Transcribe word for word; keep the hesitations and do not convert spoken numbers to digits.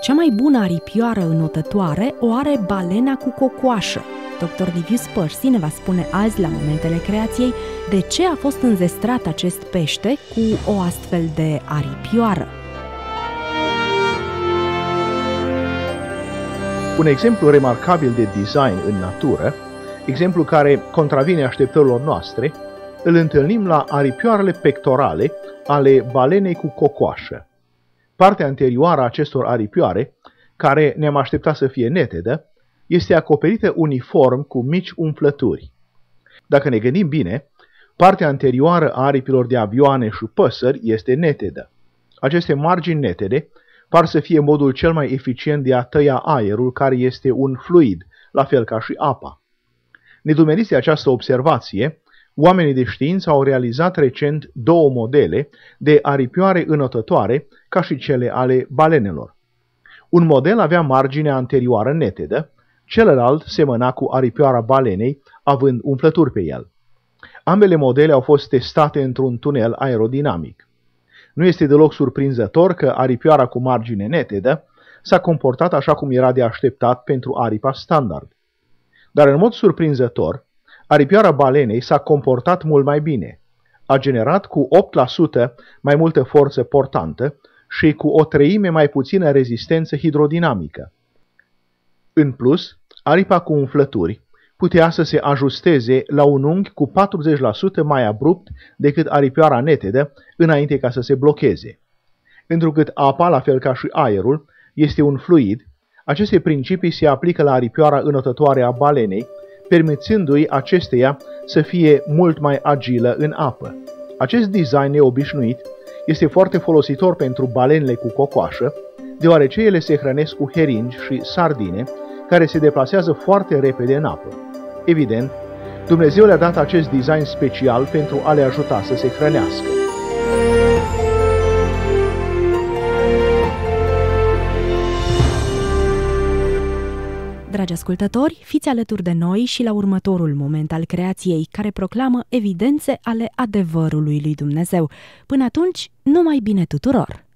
Cea mai bună aripioară înotătoare o are balena cu cocoașă. doctor Livius Percy ne va spune azi, la Momentele Creației, de ce a fost înzestrat acest pește cu o astfel de aripioară. Un exemplu remarcabil de design în natură, exemplu care contravine așteptărilor noastre, îl întâlnim la aripioarele pectorale ale balenei cu cocoașă. Partea anterioară a acestor aripioare, care ne-am așteptat să fie netedă, este acoperită uniform cu mici umflături. Dacă ne gândim bine, partea anterioară a aripilor de avioane și păsări este netedă. Aceste margini netede par să fie modul cel mai eficient de a tăia aerul, care este un fluid, la fel ca și apa. Nedumeriți de această observație, oamenii de știință au realizat recent două modele de aripioare înotătoare, ca și cele ale balenelor. Un model avea marginea anterioară netedă, celălalt semăna cu aripioara balenei, având umflături pe el. Ambele modele au fost testate într-un tunel aerodinamic. Nu este deloc surprinzător că aripioara cu margine netedă s-a comportat așa cum era de așteptat pentru aripa standard. Dar în mod surprinzător, aripioara balenei s-a comportat mult mai bine. A generat cu opt la sută mai multă forță portantă și cu o treime mai puțină rezistență hidrodinamică. În plus, aripa cu umflături putea să se ajusteze la un unghi cu patruzeci la sută mai abrupt decât aripioara netedă, înainte ca să se blocheze. Întrucât apa, la fel ca și aerul, este un fluid, aceste principii se aplică la aripioara înotătoare a balenei, permițându-i acesteia să fie mult mai agilă în apă. Acest design neobișnuit este foarte folositor pentru balenele cu cocoașă, deoarece ele se hrănesc cu heringi și sardine, care se deplasează foarte repede în apă. Evident, Dumnezeu le-a dat acest design special pentru a le ajuta să se hrănească. Dragi ascultători, fiți alături de noi și la următorul Moment al Creației, care proclamă evidențe ale adevărului lui Dumnezeu. Până atunci, numai bine tuturor!